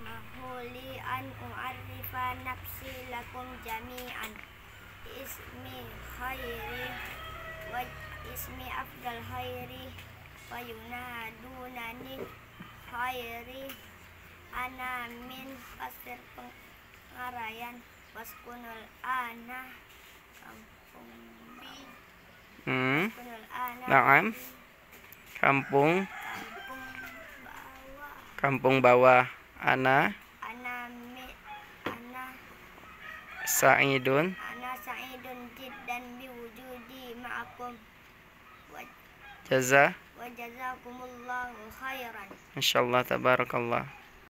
li an u'arifa nafsi lakum jami'an. Ismi khairi wa ismi afdal khairi wa yunadunani khairi ana min pasir pengarayan waskunul ana kampung waskunul ana Naam. Kampung kampung bawah bawah. Ana ana sa'idun sa'idun jiddan biwujudi ma'akum wa jaza. jazakumullahu khairan. Insyaallah, tabarakallah.